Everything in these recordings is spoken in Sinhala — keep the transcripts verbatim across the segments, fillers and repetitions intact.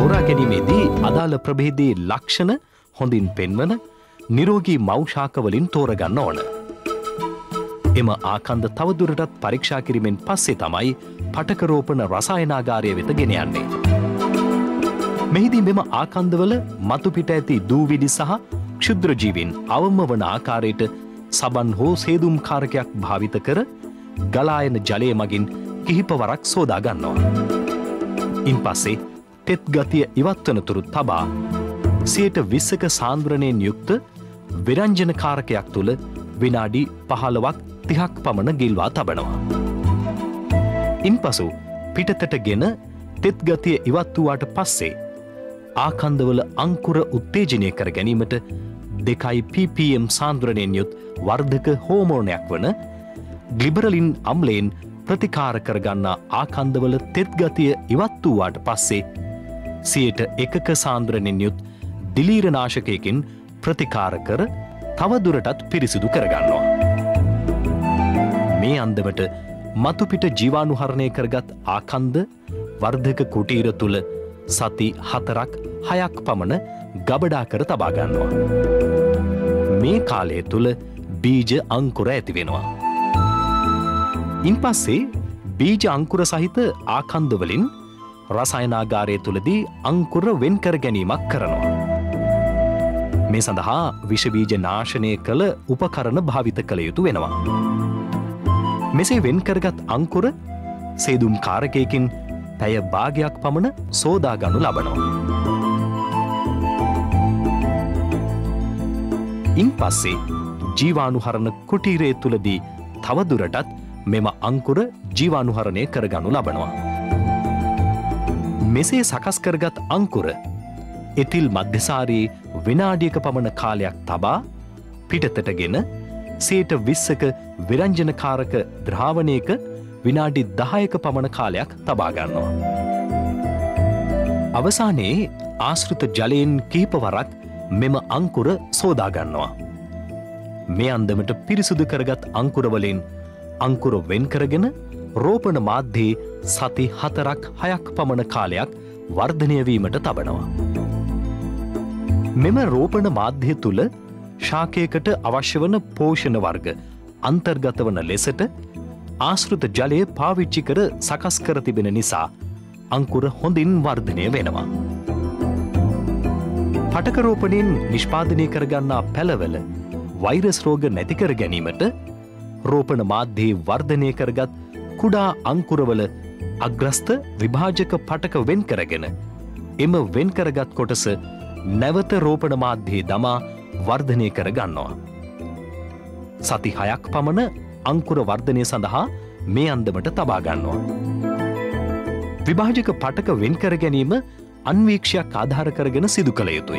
තෝරා ගැනීමේදී අදාළ ප්‍රභේදයේ ලක්ෂණ හොඳින් පෙන්වන නිරෝගී මව් ශාකවලින් තෝරගන්න ඕන. එම ආකන්ද තවදුරටත් පරීක්ෂා කිරීමෙන් පස්සේ තමයි පටක රෝපණ රසායනාගාරය වෙත ගෙන යන්නේ. මෙහිදී මෙම ආකන්දවල මතු පිට ඇති දූවිලි සහ ක්ෂුද්‍ර ජීවීන් අවම වන ආකාරයට සබන් හෝ සේදුම් කාරකයක් භාවිත කර ගලායන ජලය මගින් කිහිප වරක් සෝදා ගන්නවා. ඉන්පස්සේ තෙත් ගතිය ඉවත් වනතුරු තබා සියයට විස්සක සාන්ද්‍රණයෙන් යුක්ත විරංජන කාරකයක් තුල විනාඩි පහළොවක් තිහක් පමණ ගිල්වා තබනවා. ඉන්පසු පිටතටගෙන තෙත් ගතිය ඉවත් වූාට පස්සේ ආකන්දවල අංකුර උත්තේජනය කර ගැනීමට දෙකයි පීපීඑම් සාන්ද්‍රණයෙන් යුත් වර්ධක හෝමෝනයක් වන ග්ලිබරලින් අම්ලයෙන් ප්‍රතිකාර කරගන්නා ආකන්දවල තෙත් ගතිය ඉවත් වූාට පස්සේ සියයට එකක සාන්ද්‍රණයෙන් යුත් දිලීරනාශකයකින් ප්‍රතිකාර කර තවදුරටත් පිරිසිදු කරගන්නවා. මේ අන්දමට මතුපිට ජීවාණුහරණය කරගත් ආකන්ද වර්ධක කුටීර තුල සති හතරක් හයක් පමණ ගබඩා කර තබා ගන්නවා. මේ කාලය තුල බීජ අංකුර ඇති වෙනවා. ඉන්පස්සේ බීජ අංකුර සහිත ආකන්ද වලින් රසායනාගාරය තුලදී අංකුර වෙන් කර ගැනීමක් කරනවා. මේ සඳහා විෂ බීජ නාශනය කළ උපකරණ භාවිත කළ යුතු වෙනවා. මෙසේ වෙන් කරගත් අංකුර සේදුම් කාරකයකින් පැය භාගයක් පමණ සෝදා ගනු ලබනවා. ඉන්පස්සේ ජීවාණුහරණ කුටීරය තුලදී තවදුරටත් මෙම අංකුර ජීවාණුහරණය කරගනු ලබනවා. මෙසේ සකස් කරගත් අංකුර එතිල් මධ්‍යසාරයේ විනාඩියක පමණ කාලයක් තබා පිටතටගෙන සියයට විස්සක විරංජනකාරක ද්‍රාවණයක විනාඩි දහයක පමණ කාලයක් තබා ගන්නවා. අවසානයේ ආශ්‍රිත ජලයෙන් කිහිප වරක් මෙම අංකුර සෝදා ගන්නවා. මේ අන්දමට පිරිසුදු කරගත් අංකුර වලින් අංකුර වෙන් කරගෙන රෝපණ මාධ්‍යයේ සති හතරක් හයක් පමණ කාලයක් වර්ධනය වීමට තබනවා. මෙම රෝපණ මාධ්‍ය තුල ශාකයකට අවශ්‍ය වන පෝෂණ වර්ග අන්තර්ගත වන ලෙසට ආශ්‍රිත ජලය පාවිච්චි කර සකස් කර තිබෙන නිසා අංකුර හොඳින් වර්ධනය වෙනවා. පටක රෝපණයෙන් නිෂ්පාදනය කරගන්නා පැලවල වෛරස් රෝග නැති කර ගැනීමට රෝපණ මාධ්‍යයේ වර්ධනය කරගත් කුඩා අංකුරවල අග්‍රස්ත විභාජක පටක වෙන් කරගෙන එම වෙන් කරගත් කොටස නැවත රෝපණ මාධ්‍යයේ දමා වර්ධනය කර ගන්නවා. සති හයක් පමණ අංකුර වර්ධනය සඳහා මේ අන්දමට තබා ගන්නවා. විභාජක පටක වෙන් කර ගැනීම අන්වීක්ෂයක් ආධාර කරගෙන සිදු කළ යුතුයි.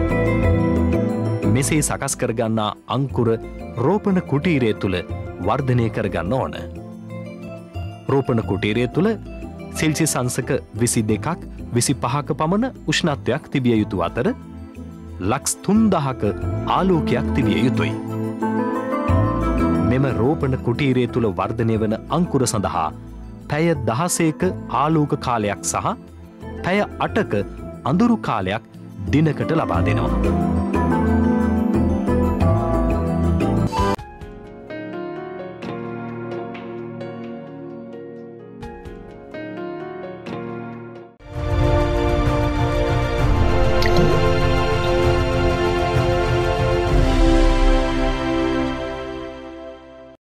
මෙසේ සකස් කරගන්නා අංකුර රෝපණ කුටීරය තුල වර්ධනය කරගන්න ඕන. රෝපණ කුටීරය තුල සෙල්සියස් අංශක විසි දෙකක් විසි පහක පමණ උෂ්ණත්වයක් තිබිය යුතු අතර ලක්ස් තුන්දහක ආලෝකයක් තිබිය යුතුයි. මෙම රෝපණ කුටීරය තුල වර්ධනය වන අංකුර සඳහා පැය දහසයක ආලෝක කාලයක් සහ පැය අටක අඳුරු කාලයක් දිනකට ලබා දෙනවා.